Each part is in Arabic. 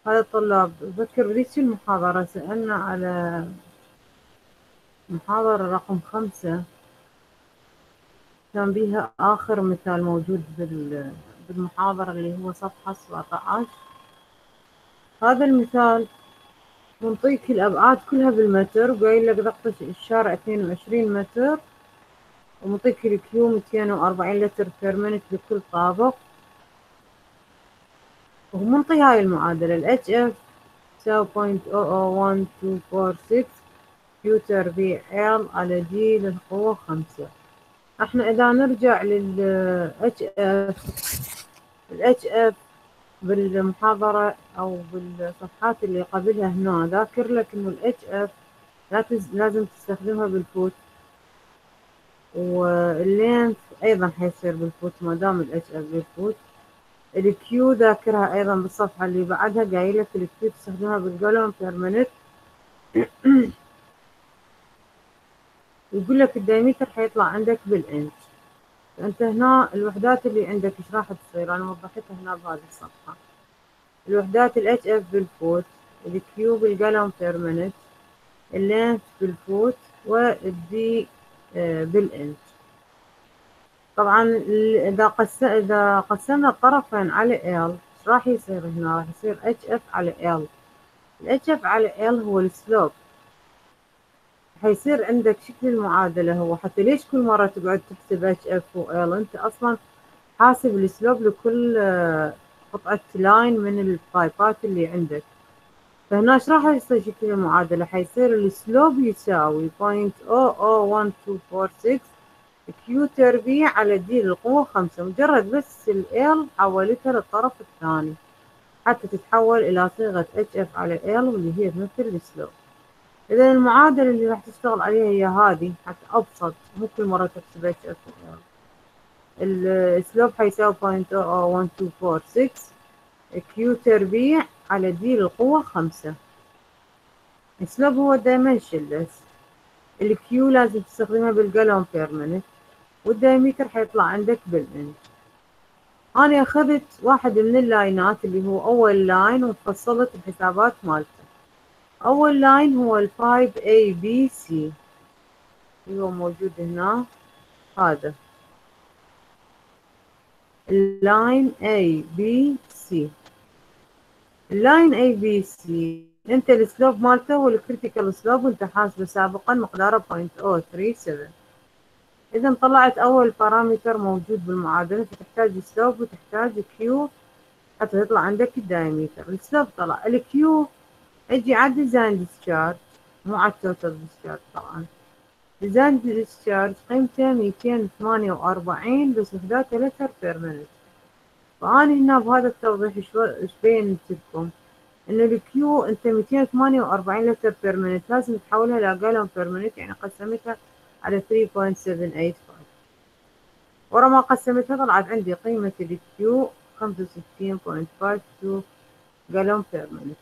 هذا الطلاب أذكر ذيك المحاضرة سألنا على محاضرة رقم 5 كان بيها آخر مثال موجود بالمحاضرة اللي هو صفحة 17. هذا المثال منطيك الأبعاد كلها بالمتر وقايل لك ضغط الشارع 22 متر ومنطيك الكيو 240 لتر بير مينت لكل طابق، ومنطي هاي المعادلة ال HF تساوي 0.001246 كيو تربيع L على دي للقوة 5. احنا إذا نرجع لل HF بالمحاضرة أو بالصفحات اللي قبلها هنا ذاكر لك إنه ال HF لازم تستخدمها بالفوت، واللينث أيضا حيصير بالفوت ما دام ال HF بالفوت. الكيو ذاكرها أيضا بالصفحة اللي بعدها قايلك الكيو تستخدمها بالجالون بير مينت. يقول لك الدايمتر حيطلع عندك بالإنش. فأنت هنا الوحدات اللي عندك إيش راح تصير؟ أنا وضحتها هنا بهذه الصفحة. الوحدات ال HF بالفوت، الكيو بالجالون بير مينت، اللينث بالفوت، والدي بالإنش. طبعا إذا قسمنا الطرفين على L إيش راح يصير هنا؟ راح يصير HF على L. ال HF على L هو السلوب. حيصير عندك شكل المعادلة هو حتى ليش كل مرة تقعد تكتب HF و L؟ أنت أصلا حاسب السلوب لكل قطعة لاين من البايبات اللي عندك. فهنا ايش راح يصير شكل المعادلة؟ حيصير السلوب يساوي 0.01246 كيو تربيع على دي للقوة 5. مجرد بس ال L حولتها للطرف الثاني حتى تتحول إلى صيغة HF على L واللي هي تمثل السلوب. إذا المعادلة اللي راح تشتغل عليها هي هذه حتى أبسط، مو كل مرة تكتب HF و L. السلوب حيساوي 0.01246 كيو تربيع على دي للقوة 5. السلوب هو دايمنشنلس. الكيو لازم تستخدمها بالجالون بير مينت، والدايمتر حيطلع عندك بالإنش. أنا أخذت واحد من اللاينات اللي هو أول لاين وفصلت الحسابات مالته. أول لاين هو ال 5ABC اللي هو موجود هنا، هذا اللاين ABC. اللاين ABC انت السلوب مالته هو الكريتيكال سلوب وانت حاسبه سابقا مقداره 0.037. اذا طلعت اول بارامتر موجود بالمعادله، فتحتاج سلوب وتحتاج كيو حتى تطلع عندك الدايمتر. السلوب طلع، الكيو اجي على ديزاين ديسشارج مو على التوتال ديسشارج. طبعا ديزاين ديسشارج قيمته 248 بس وحداته لتر بير مينت. فأنا هنا بهذا التوضيح ايش بينت لكم؟ إنه الكيو أنت 248 لتر بير مينت لازم تحولها لجالون بير مينت، يعني قسمتها على 3.785. ورا ما قسمتها طلعت عندي قيمة الكيو 65.52 جالون بير مينت.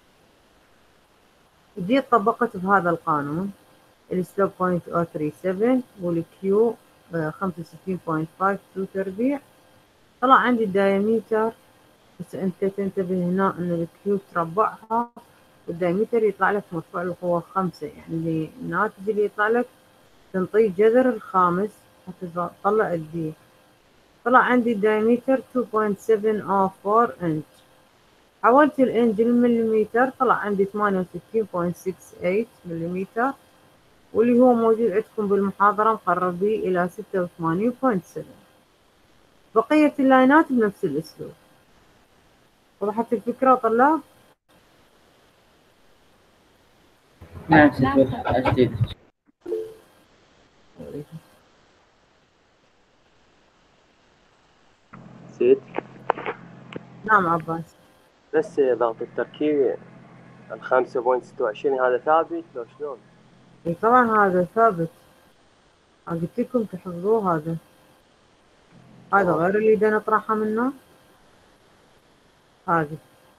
جيت طبقت بهذا القانون السلوب 0.037 والكيو 65.52 تربيع، طلع عندي الدايمتر. بس انت تنتبه هنا ان الكيو تربعها والدايمتر يطلع لك مرفوع للقوة 5، يعني الناتج اللي يطلع لك تنطيه جذر الخامس حتى تطلع الدي. طلع عندي الدايمتر 2.704 انش. حولت الانج للمليمتر طلع عندي 68.68 مليمتر، واللي هو موجود عندكم بالمحاضرة مقرب بيه إلى 86.7. بقية اللاينات بنفس الأسلوب. وضحت الفكرة طلاب؟ نعم ست أجدد. سيد نعم عباس. بس ضغط التركيب 5.26 هذا ثابت لو شلون؟ اي طبعا هذا ثابت، قلت لكم تحفظوه. هذا غير اللي دا نطرحها منه. هذه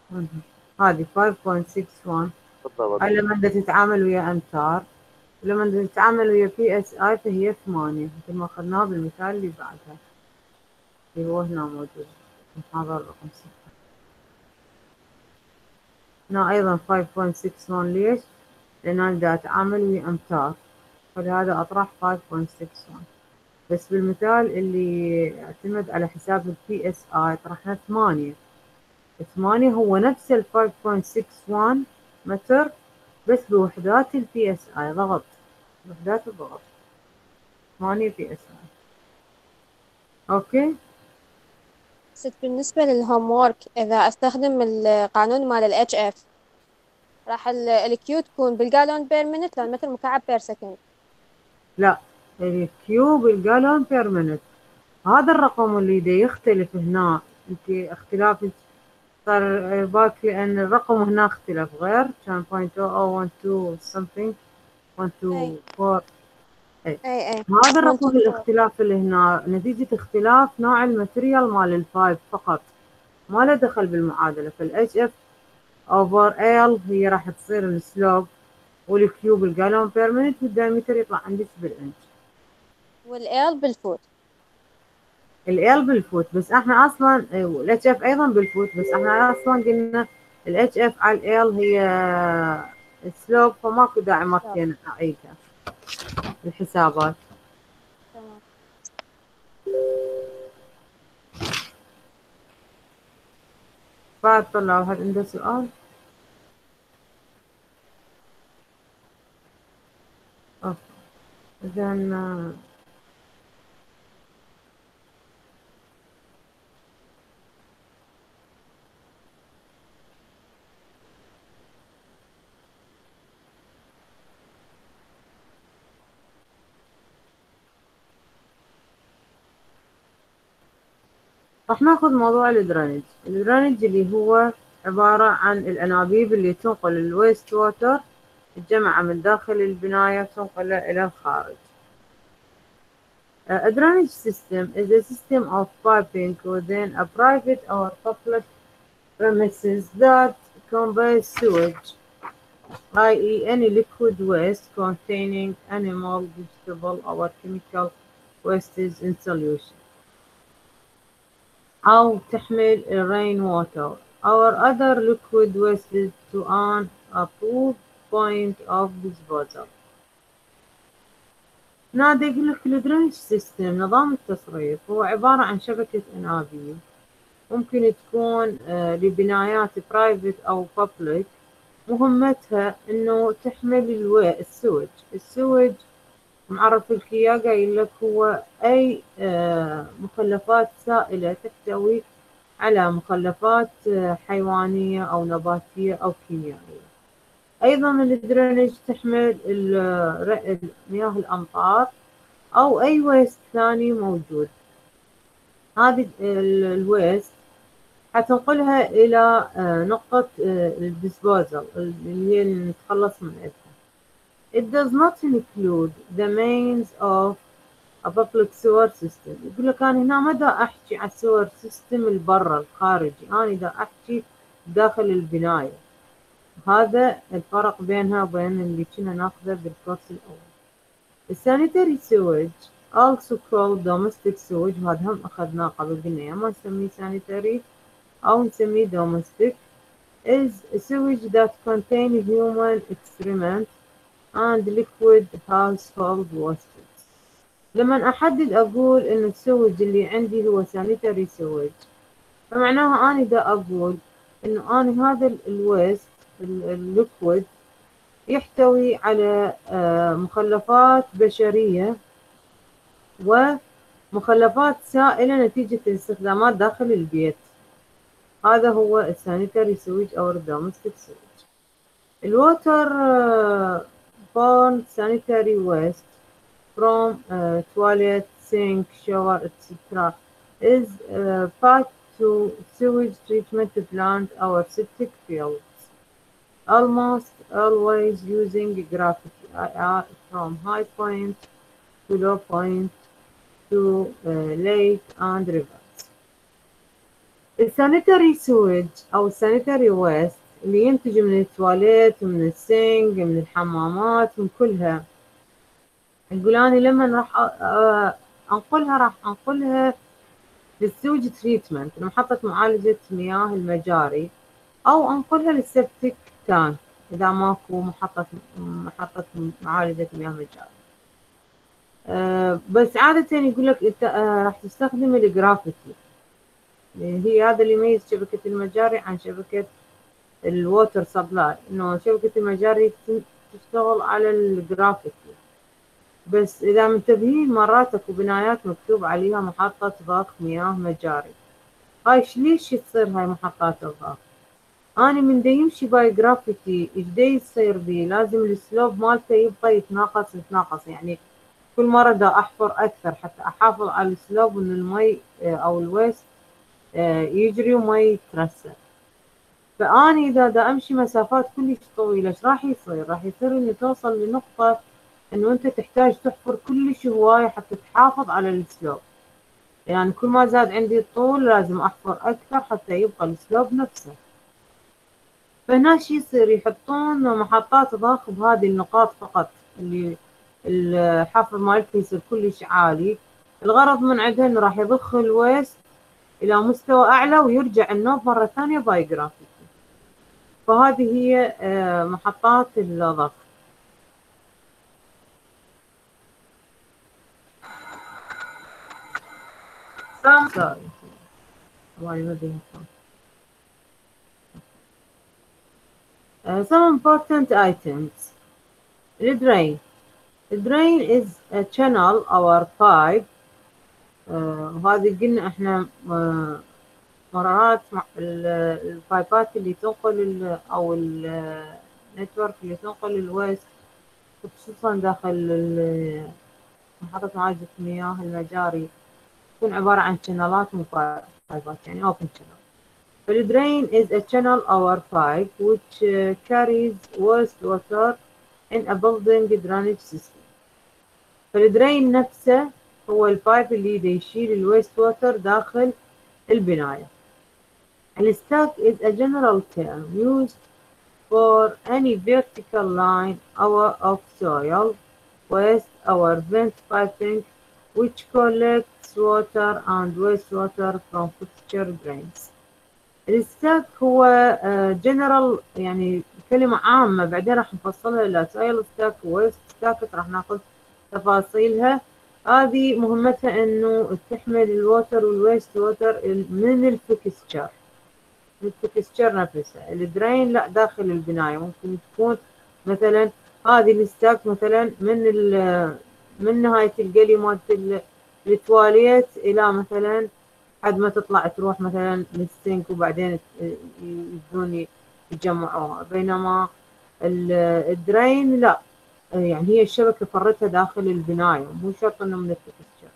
5.61. بالضبط. هاي لما بدها تتعامل ويا امتار، ولما بدها تتعامل ويا PSI فهي 8 مثل ما اخذناه بالمثال اللي بعدها اللي هو هنا موجود محاضرة رقم 6. هنا أيضا 5.61. ليش؟ لأن أنا دا أتعامل ويا أمتار، فلهذا أطرح 5.61. بس بالمثال اللي يعتمد على حساب ال PSI طرحنا 8. 8 هو نفس ال 5.61 متر بس بوحدات ال PSI ضغط، وحدات الضغط 8 PSI. أوكي؟ ست بالنسبة للهوم وورك إذا أستخدم القانون مال ال HF راح الكيو تكون بالجالون بير مينت لو المتر مكعب بير سكند. لا، الكيو بالجالون بير مينت. هذا الرقم اللي دا يختلف هنا، انت اختلافك صار بالك لأن الرقم هنا اختلف غير، كان 0.0012 something 124. أي هذا الرقم 124. الاختلاف اللي هنا نتيجة اختلاف نوع الماتريال مال البايب فقط، ما له دخل بالمعادلة. فال HF over L هي راح تصير السلوب، والكيو بالجالون بير مينت، والدايمتر يطلع عندك بالإنش. والال بالفوت. ال بالفوت، بس احنا اصلا ال HF ايضا بالفوت، بس احنا اصلا قلنا ال HF على ال هي سلوب، فماكو داعي مرتين اعيدها الحسابات. تمام. بعد طلعوا هل عنده سؤال؟ إذا راح ناخذ موضوع الدرينج. الدرينج اللي هو عبارة عن الأنابيب اللي تنقل الويست ووتر الجمعة من داخل البناية تنقله إلى الخارج. A drainage system is a system of piping within a private or public premises that conveys sewage, i.e. any liquid waste containing animal, vegetable or chemical wastes in solution. أو تحمل rain water or other liquid wastes to an approved point of disposal. هنا يقول لك الدرينج سيستم نظام التصريف هو عبارة عن شبكة أنابيب ممكن تكون لبنايات برايفت أو بابليك، مهمتها إنه تحمل السوج معرف لك إياه، قايل لك هو أي مخلفات سائلة تحتوي على مخلفات حيوانية أو نباتية أو كيميائية. أيضا الدرينج تحمل مياه الأمطار أو أي ويست ثاني موجود. هذه الويست حتنقلها إلى نقطة الديسبوزل اللي هي اللي نتخلص منها. It does not include the means of a public sewer system. يقول لك أنا هنا ما دا أحكي على السور سيستم البرا الخارجي، أنا دا أحكي داخل البناية. هذا الفرق بينها وبين اللي كنا ناخذه بالكورس الأول. السانيتري سويج also called domestic sewage، وهذا هم أخذناه قبل، قلنا يا ما نسميه sanitary أو نسميه domestic، is a sewage that contain human excrement and liquid household wastes. لما أحدد أقول إن السوج اللي عندي هو sanitary sewage، فمعناها أنا دا أقول إنه أنا هذا الويست الليكويد يحتوي على مخلفات بشرية ومخلفات سائلة نتيجة الاستخدامات داخل البيت. هذا هو السانيتري سويج أو الدومستيك سويج. الووتر borne sanitary waste from toilet, sink, shower, etc. is passed to sewage treatment plant or septic fields, almost always using gravity from high point to low point to lake and rivers. السانيتري سويج أو السانيتري ويست اللي ينتج من التواليت ومن السينك من الحمامات من كلها، يقول أنا لما راح أنقلها للسوج تريتمنت، محطة معالجة مياه المجاري أو أنقلها للسبتيك تانك إذا ماكو محطة معالجة مياه مجاري. بس عادة يقول لك أنت راح تستخدم الجرافيتي، هي هذا اللي يميز شبكة المجاري عن شبكة الووتر سبلاي، إنه شبكة المجاري تشتغل على الجرافيتي، بس إذا منتبهين مرات أكو بنايات مكتوب عليها محطة ضخ مياه مجاري. هاي ليش تصير هاي محطات الضغط؟ أنا من دا يمشي باي جرافيتي إيش دا يصير بيه؟ لازم السلوب مالته يبقى يتناقص، يعني كل مرة دا أحفر أكثر حتى أحافظ على السلوب إن المي أو الويست يجري وما يترسب. فأني إذا دا أمشي مسافات كلش طويلة إيش راح يصير؟ راح يصير إنه توصل لنقطة إنه أنت تحتاج تحفر كلش هواية حتى تحافظ على السلوب، يعني كل ما زاد عندي الطول لازم أحفر أكثر حتى يبقى السلوب نفسه. فهنا شي يصير يحطون محطات ضخ بهذه النقاط فقط اللي الحفر مالته يصير كلش عالي، الغرض من عندها إنه راح يضخ الويست إلى مستوى أعلى ويرجع النوب مرة ثانية باي جرافيتي. فهذه هي محطات الضغط. Some important items. The drain. The drain is a channel or pipe. وهذه قلنا احنا مرات البايبات اللي تنقل او النتورك اللي تنقل الويست خصوصا داخل محطة معالجة المياه المجاري تكون عبارة عن شانلات مو بايبات، يعني open channel. The drain is a channel or pipe which carries wastewater in a building drainage system. فالدرين نفسه هو البايب اللي يشيل الويست ووتر داخل البناية. الستاك is a general term used for any vertical line of soil waste or vent piping which collects water and wastewater from fixture drains. الستاك هو general يعني كلمة عامة، بعدين راح نفصلها إلى soil stack و waste stack راح ناخذ تفاصيلها. هذه مهمتها إنه تحمل الووتر والويست ووتر من الفكستشر نفسها. الدرين لا داخل البناية، ممكن تكون مثلا هذه الستاك مثلا من نهاية القلي مالت التواليت إلى مثلا حد ما تطلع تروح مثلا للسينك وبعدين يبدون يجمعوها، بينما الدرين لا، يعني هي الشبكة فرتها داخل البناية، مو شرط انه من التكستشر.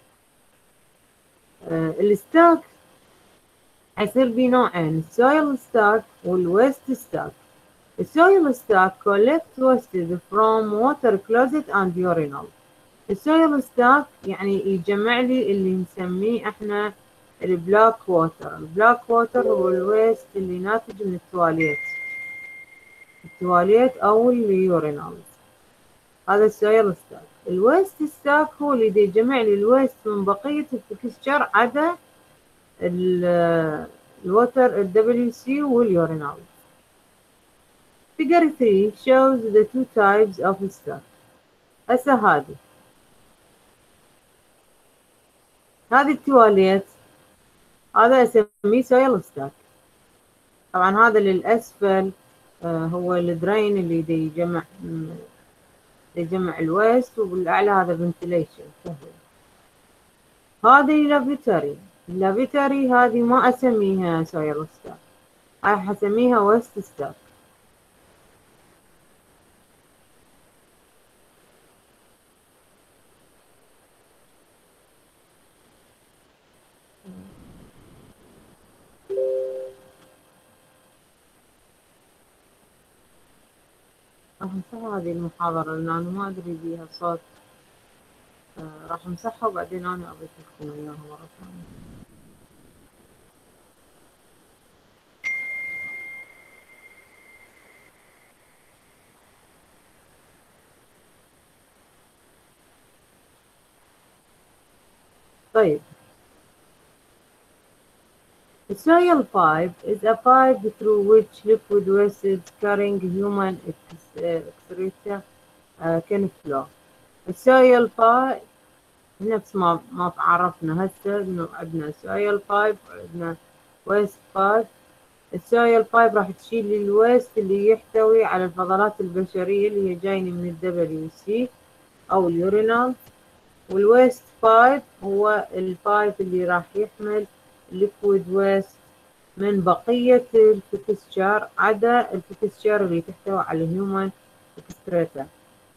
الستاك حيصير بيه نوعين، السويل ستاك والويست ستاك. السويل ستاك collect waste from water closet and urinal. السويل ستاك يعني يجمع لي اللي نسميه احنا البلاك ووتر. البلاك ووتر هو الويست اللي ناتج من التواليت او اليورينال، هذا السويل ستاك. الويست ستاك هو اللي يجمع لي الويست من بقية التكستشر عدا الوتر WC واليورينال. Figure 3 shows the two types of stack. هسه هذه التواليت، هذا اسميه سويل ستاك. طبعا هذا للأسفل هو الدرين اللي يجمع الويست، وبالأعلى هذا فنتيليشن تهوية. هذه اللافيتري هذه ما أسميها سويل ستاك، هاي حسميها ويست ستاك. راح نمسح هذه المحاضرة لأن أنا ما أدري بيها صوت، راح أمسحها وبعدين أنا أضيف لكم إياها مرة ثانية. طيب The soil pipe is a pipe through which liquid waste carrying human excreta can flow. السويل بايب نفس ما تعرفنا هسه انه عندنا سويل بايب وعندنا ويست بايب. السويل بايب راح تشيل الويست اللي يحتوي على الفضلات البشرية اللي هي جاية من الWC أو اليورينال، والويست بايب هو البايب اللي راح يحمل liquid waste من بقية الفكستشر عدا الفكستشر اللي تحتوي على human excreta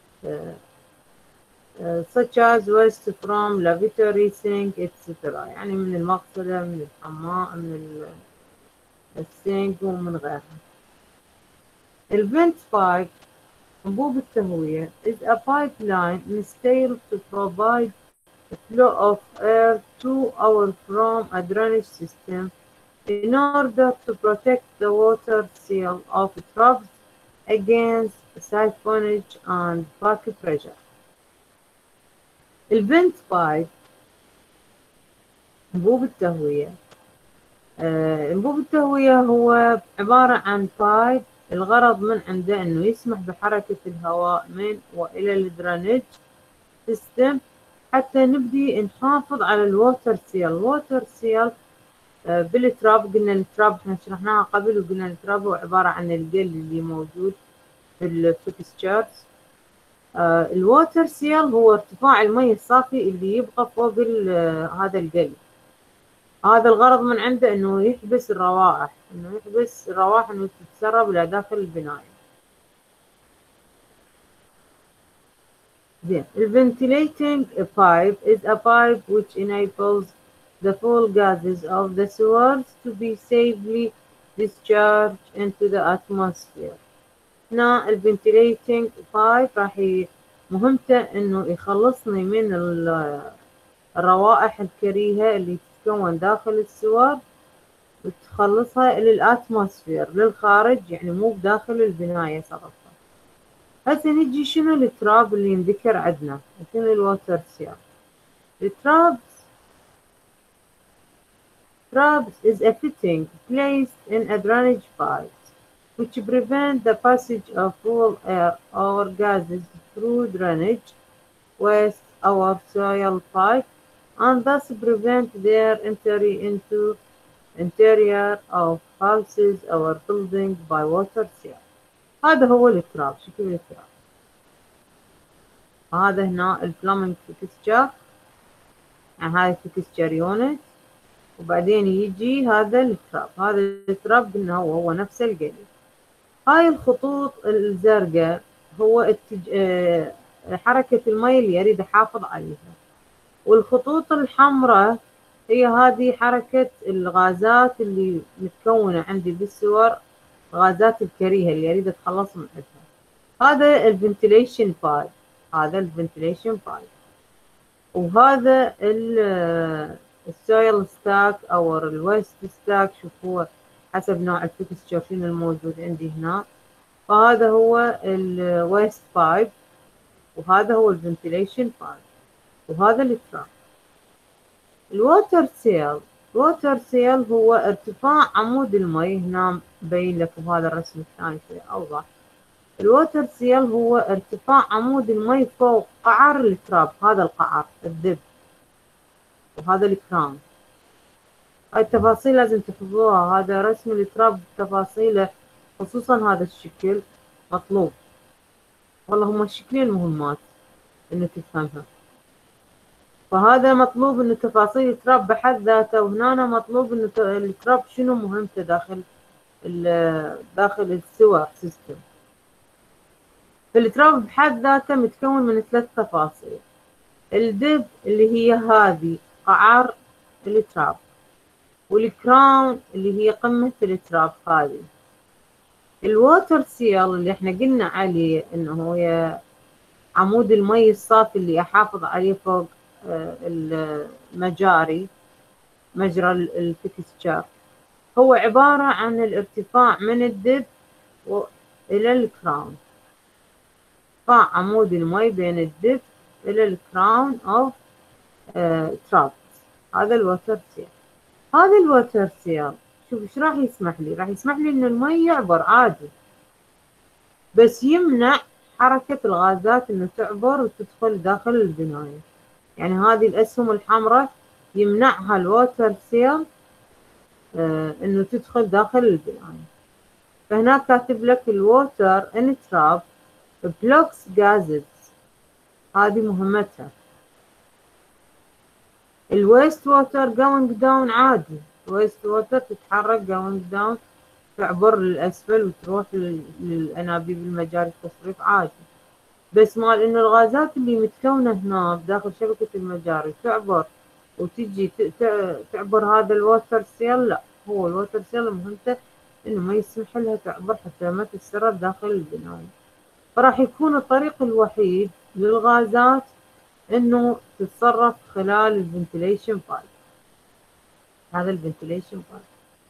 such as waste from lavatory sink etc. يعني من المغسلة، من الحمام، من السينك ومن غيرها. الفنت بايب أنبوب التهوية is a pipeline installed to provide a flow of air to or from a drainage system in order to protect the water seal of troughs against siphonage and back pressure. الفنت بايب أنبوب التهوية أنبوب التهوية هو عبارة عن بايب الغرض من عنده أنه يسمح بحركة الهواء من وإلى الدرينج سيستم حتى نبدي نحافظ على الووتر سيل. الووتر سيل بالتراب، قلنا التراب احنا شرحناها قبل وقلنا التراب هو عبارة عن الجل اللي موجود في الفيكستشرز. الووتر سيل هو ارتفاع المي الصافي اللي يبقى فوق هذا الجل. هذا الغرض من عنده انه يحبس الروائح، انه تتسرب الى داخل البناية. زين. Ventilating a pipe is a pipe which enables the fuel gases of the sewers to be safely discharged into the atmosphere. هنا الفنتيليتنج بايب راح مهمته انه يخلصني من الروائح الكريهة اللي تتكون داخل السور وتخلصها للاتموسفير للخارج، يعني مو بداخل البناية صرفها. هسه نجي شنو التراب اللي ينذكر عندنا، شنو الووتر سيل. Traps is a fitting placed in a drainage pipe which prevent the passage of fuel air or gases through drainage waste or soil pipe and thus prevent their entry into interior of houses or buildings by water seal. هذا هو التراب. شكل التراب هذا هنا البلامينج فيكستشر، يعني هاي فيكستشر يونت، وبعدين يجي هذا التراب. هذا التراب قلنا هو نفس القلب. هاي الخطوط الزرقاء هو حركة المي اللي أريد أحافظ عليها، والخطوط الحمراء هي هذه حركة الغازات اللي متكونة عندي بالسور، غازات الكريهة اللي أريد أتخلص من عندها. هذا الفنتيليشن بايب، هذا الفنتيليشن بايب، وهذا السويل ستاك أو الويست ستاك. شوف هو حسب نوع الفيكستشر شنو الموجود عندي هنا. فهذا هو الويست بايب، وهذا هو الفنتيليشن بايب، وهذا التراب. الووتر سيل هو ارتفاع عمود المي. هنا مبين لكم هذا الرسم الثاني شوي أوضح. الووتر سيل هو ارتفاع عمود المي فوق قعر التراب. هذا القعر الذب، وهذا الكرام. هاي التفاصيل لازم تحفظوها. هذا رسم التراب تفاصيله، خصوصا هذا الشكل مطلوب. والله هما الشكلين مهمات انه تفهمها. فهذا مطلوب انه تفاصيل التراب بحد ذاته، وهنا مطلوب انه التراب شنو مهمته داخل السور سيستم. التراب بحد ذاته متكون من 3 تفاصيل. الدب اللي هي هذه قعر التراب، والكراون اللي هي قمة التراب هذه. الووتر سيل اللي احنا قلنا عليه انه هو عمود المي الصافي اللي احافظ عليه فوق المجاري، مجرى الفيكستشر، هو عبارة عن الارتفاع من الدب إلى الكراون. ارتفاع عمود المي بين الدب إلى الكراون أوف تراب. هذا الووتر سيل. هذا الووتر سيل شوف ايش راح يسمح لي، راح يسمح لي ان المي يعبر عادي، بس يمنع حركة الغازات انه تعبر وتدخل داخل البناية. يعني هذه الاسهم الحمراء يمنعها الووتر سيل انه تدخل داخل البناية. فهناك كاتب لك الووتر ان تراب بلوكس جازز، هذه مهمتها. الويست ووتر جوينج داون عادي، الويست ووتر تتحرك جوينج داون، تعبر للأسفل وتروح للأنابيب المجاري التصريف عادي. بس مال إنه الغازات اللي متكونة هنا بداخل شبكة المجاري تعبر وتجي تعبر هذا الووتر سيل، لا، هو الووتر سيل مهمته إنه ما يسمح لها تعبر حتى ما تتسرب داخل البناية. فراح يكون الطريق الوحيد للغازات إنه تتصرف خلال الفنتليشن بايب. هذا الفنتليشن بايب.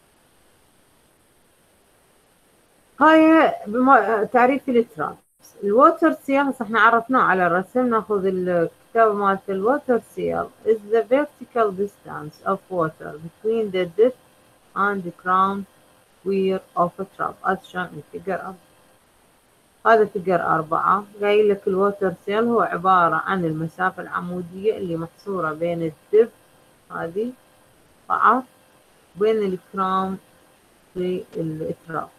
هاي تعريف الترابس. الووتر سيل هسه احنا عرفناه على الرسم، ناخذ الكتابة مالت الووتر سيل is the vertical distance of water between the depth and the crown weir of a trap as shown in figure 4. هذا figure 4 قايل لك الووتر سيل هو عبارة عن المسافة العمودية اللي محصورة بين الدب هذه قاع بين الكرام في التراب.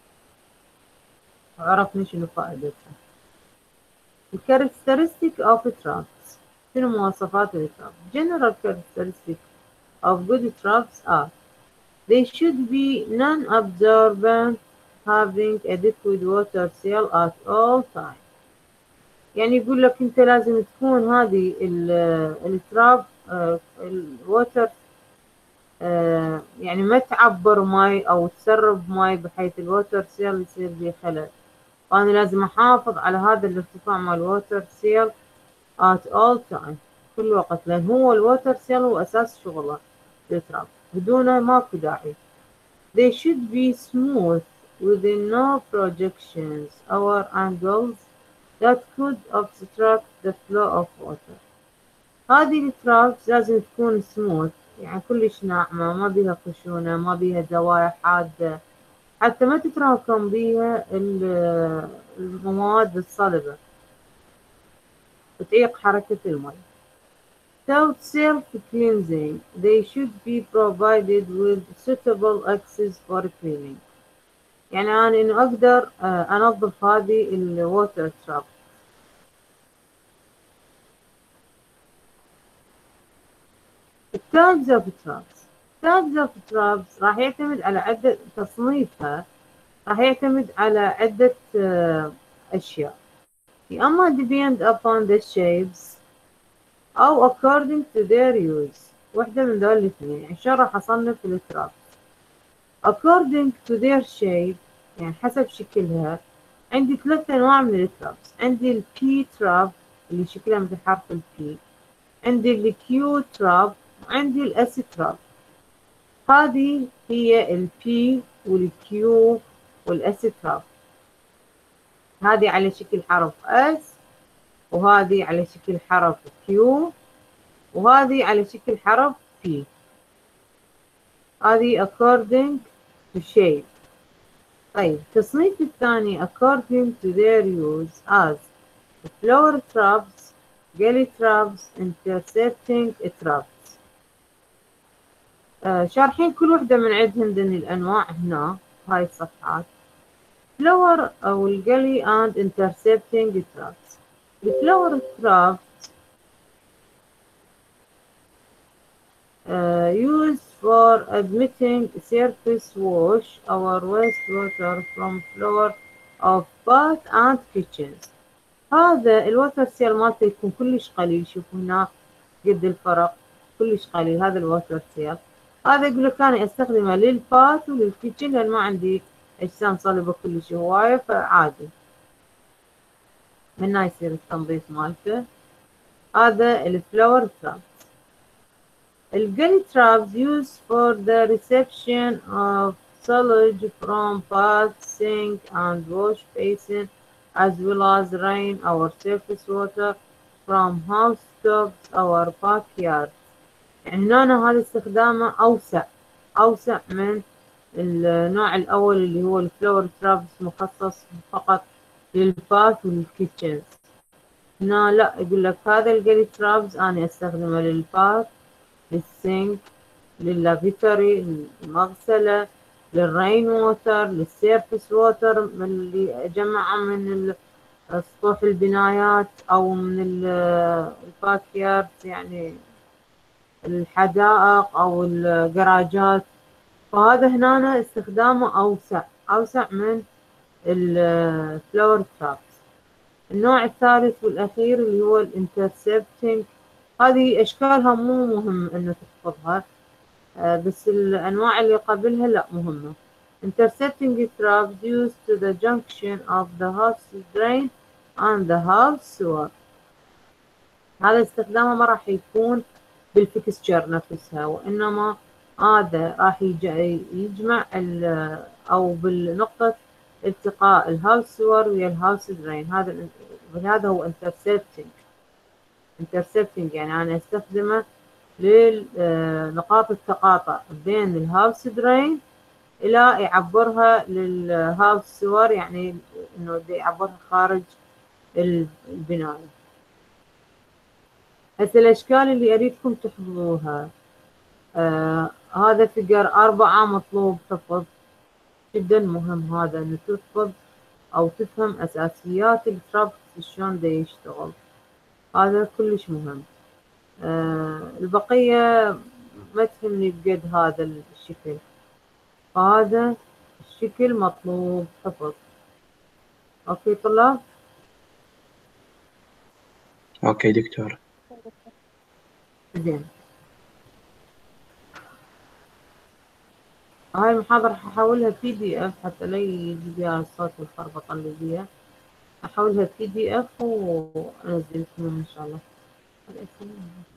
عرفنا شنو فائدتها. الكاركترستيك اوف traps، شنو مواصفات التراب؟ General characteristic of good traps are they should be non-absorbent having adequate water seal at all time. يعني يقول لك انت لازم تكون هذه التراب الووتر يعني ما تعبر ماي او تسرب ماي بحيث الووتر سيل يصير به خلل. فأنا لازم أحافظ على هذا الارتفاع مال الووتر سيل at all time، كل وقت، لأن هو الووتر سيل هو أساس شغله التراب، بدونه ماكو داعي. They should be smooth with no projections or angles that could obstruct the flow of water. هذه الترابس لازم تكون smooth، يعني كلش ناعمة، ما بيها خشونة، ما بيها زوايا حادة، حتى ما تتراكم بيها المواد الصلبة وتعيق حركة المي. Without self-cleansing, they should be provided with suitable access for cleaning. يعني أنا إنه أقدر أنظف هذه الووتر تراب. Types of traps. Types of traps راح يعتمد على عدة تصنيفها، راح يعتمد على عدة أشياء. يا أما depend upon the shapes أو according to their use، واحدة من دول الاثنين. يعني شلون راح أصنف التراب؟ according to their shape، يعني حسب شكلها. عندي 3 أنواع من الترابس. عندي ال P trap اللي شكلها مثل حرف ال P، عندي ال Q trap، وعندي ال S trap. هذه هي ال P وال Q وال S trap. هذه على شكل حرف S، وهذه على شكل حرف Q، وهذه على شكل حرف P. هذه according to shape. طيب التصنيف الثاني according to their use as flower traps, gully traps, intercepting traps. شارحين كل وحدة من عندهم ذني الأنواع هنا هاي الصفحات. flower أو الجلي and intercepting traps. الفلاور traps used for admitting surface wash or wastewater from floor of bath and kitchens. هذا الووتر سيل مالته يكون كلش قليل، شوفوا هنا قد الفرق، كلش قليل هذا الووتر سيل. هذا يقول لك أنا أستخدمه للباث وللكيتشن لأن ما عندي أجسام صلبة كلش هواية، فعادي من هنا يصير التنظيف مالته. هذا الفلاور تراب. الجلي traps used for the reception of sewage from bath, sink and wash basin as well as rain or surface water from house tops or backyard. يعني هنا هذا استخدامه أوسع أوسع من النوع الأول اللي هو الفلور ترابس، مخصص فقط للباث والكيتشنز. هنا لا، يقول لك هذا الجلي ترابس أنا أستخدمه للباث، للسينك، لللافيتري، المغسلة، للرين ووتر، للسيرفس ووتر اللي أجمعه من سطوح البنايات أو من الباك يارد، يعني الحدائق أو الجراجات. فهذا هنا استخدامه أوسع من الفلور ترابس. النوع الثالث والأخير اللي هو الانترسبتنج، هذه أشكالها مو مهم إنه تحفظها، بس الأنواع اللي قبلها لا مهمة. Intercepting traps used to the junction of the house drain and the house sewer. هذا استخدامه ما راح يكون بالفيكستشر نفسها، وإنما هذا راح يجمع أو بالنقطة التقاء الهاوس سور ويا الهاوس درين. هذا هو intercepting يعني أنا أستخدمه لنقاط التقاطع بين الهاوس درين إلى يعبرها للهاوس سور، يعني إنه يعبرها خارج البناية. هسه الأشكال اللي أريدكم تحفظوها، هذا فيجر 4 مطلوب حفظ، جدا مهم هذا إنه تحفظ أو تفهم أساسيات الترابس شلون دا يشتغل، هذا كلش مهم. البقية ما تهمني بقد هذا الشكل، فهذا الشكل مطلوب حفظ. أوكي طلاب؟ اوكي دكتور. زين، هاي المحاضرة ححولها PDF حتى لا يجي بيها الصوت والخربطة اللي بيها، أحولها PDF وأنزل لكم إن شاء الله.